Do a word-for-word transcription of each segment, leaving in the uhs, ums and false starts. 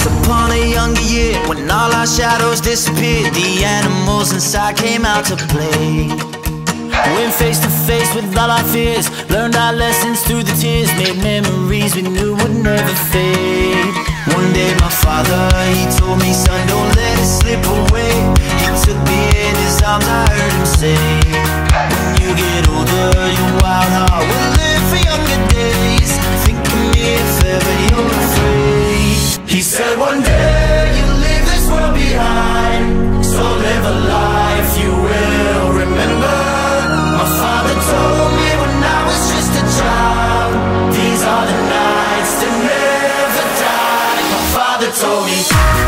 Once upon a younger year, when all our shadows disappeared, the animals inside came out to play. Went face to face with all our fears, learned our lessons through the tears, made memories we knew would never fade. One day my father, he told me, son, don't let it slip away. He took me in his arms, I heard him say, when you get older, your wild heart will live for younger days. Think of me if ever you're afraid. He said one day you'll leave this world behind, so live a life you will remember. My father told me when I was just a child, these are the nights that never die. My father told me.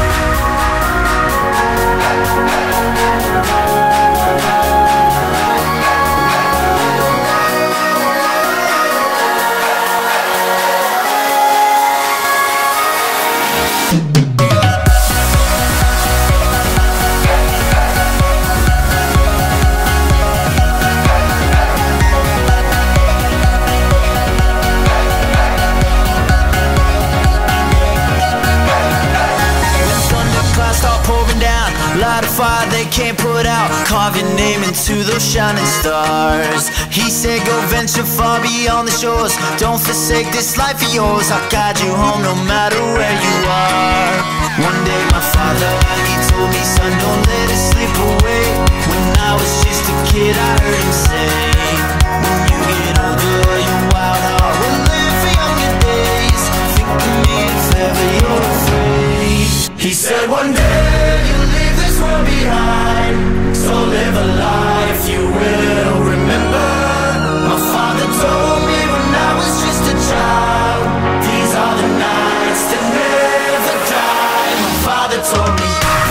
Light a fire they can't put out, carve your name into those shining stars. He said go venture far beyond the shores, don't forsake this life of yours. I'll guide you home no matter where you are. One day my father, he told me, son, don't let it slip away. When I was just a kid I heard him say, when you get older your wild heart will live for younger days. Think of me if ever you're afraid. He said one day you'll leave this world behind, so live a life you will remember. My father told me when I was just a child, these are the nights that never die. My father told me.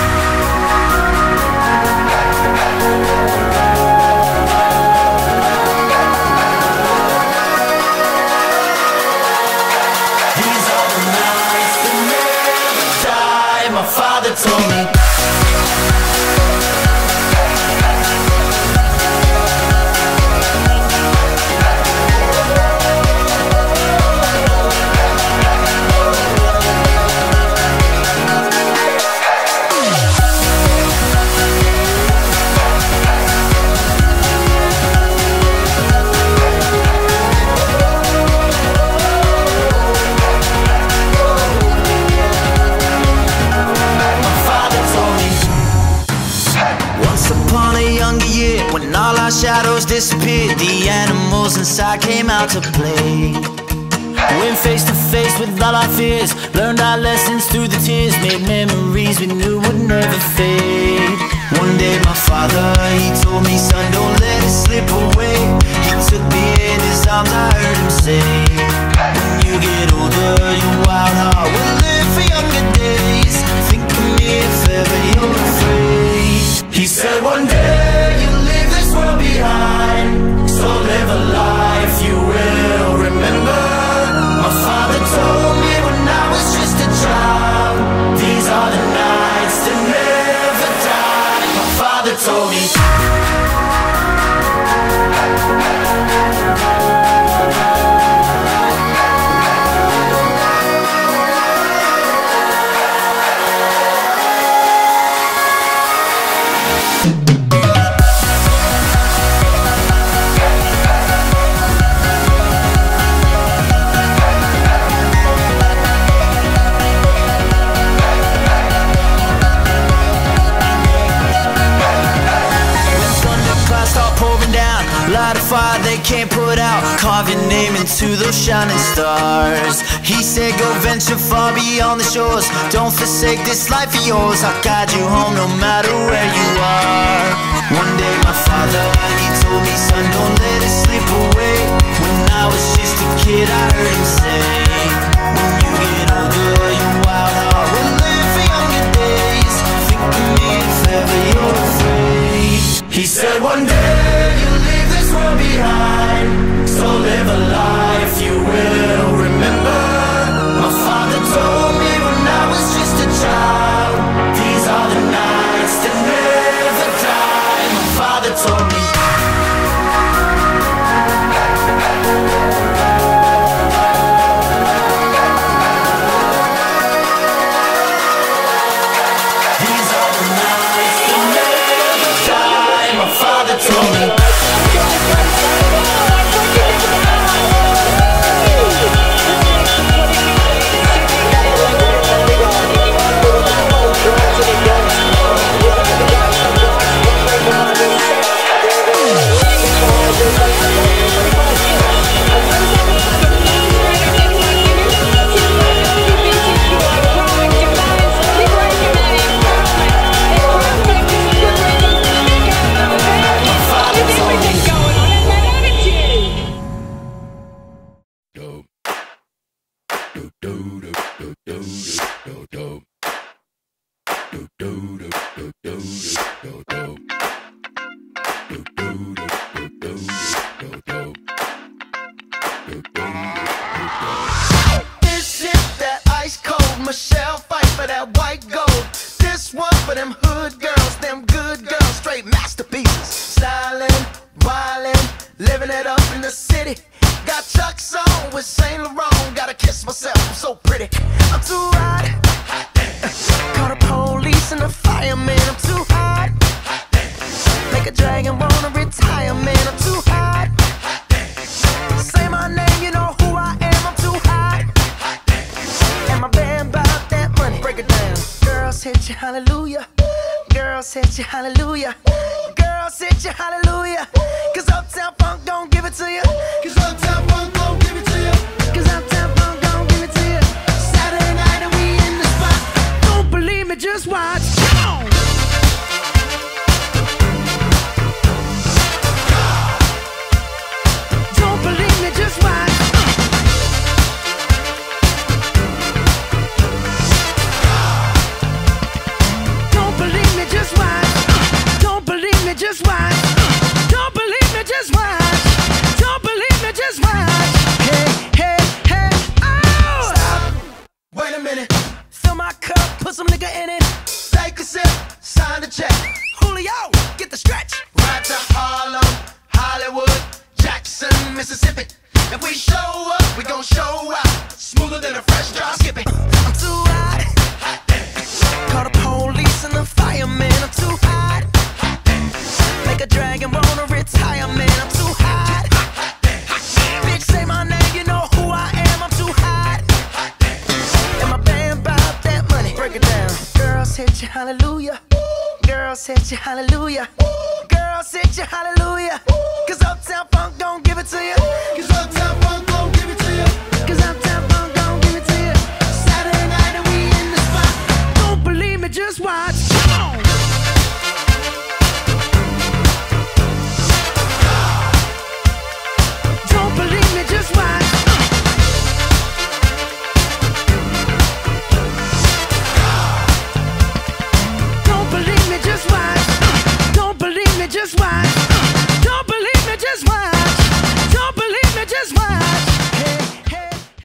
These are the nights that never die. My father told me. When all our shadows disappeared, the animals inside came out to play. Went face to face with all our fears, learned our lessons through the tears, made memories we knew would never fade. One day my father, he told me, son, don't let it slip away. He took me in his arms, I heard him say, when you get older your wild heart will live for younger days. Think of me if ever you're afraid. He said one day you'll leave this world behind, so live a life you will remember. My father told me when I was just a child, these are the nights that never die. My father told me. Light a fire they can't put out, carve your name into those shining stars. He said go venture far beyond the shores, don't forsake this life of yours. I'll guide you home no matter where you are. One day my father, he told me, son, don't let it slip away. When I was just a kid I heard him say, when you get older your wild heart will live for younger days. Think of me if ever you're afraid. He said one day you'll leave this world behind, so live a life you will remember. My father told me when I was just a child, these are the nights that never die. My father told me. This is that ice cold Michelle fight for that white gold. This one for them hood girls, them good girls, straight masterpieces. Stylin', wildin', living it up in the city. Got Chuck's on with Saint Laurent. Gotta kiss myself, I'm so pretty. I'm too hot. Call the police and the fireman. I'm too hot. Make a dragon wanna retire, man. I'm too hot. Say my name, you know who I am. I'm too hot. And my band bought that money. Break it down. Girls hit you, hallelujah. Girls hit you, hallelujah. Girls hit you, hallelujah. Cause Uptown Funk don't give it to you. Cause Uptown Funk don't give it to you. Cause Uptown Funk don't give it to you. Saturday night and we in the spot. Don't believe me, just watch. Come on. Don't believe me, just watch. Don't believe me, just watch. Don't believe me, just watch. Don't believe me, just watch. Don't believe me, just watch. Hey, hey, hey, oh! Stop. Wait a minute. Fill my cup, put some nigga in it. Take a sip, sign the check. Julio, get the stretch. Right to Harlem, Hollywood, Jackson, Mississippi. If we show up, we gon' show out. Smoother than a fresh drop. Skip it. I'm too hot. Call the police and the fireman. I'm too hot. Make a dragon wanna retire, man. I'm too hot. Bitch, say my name, you know who I am. I'm too hot. And my band bought that money. Break it down. Girls hit you, hallelujah. Girls hit you, hallelujah. Girls hit you, hallelujah. Cause Uptown Funk don't give it to you. Cause Uptown Funk don't give it to you. Cause Uptown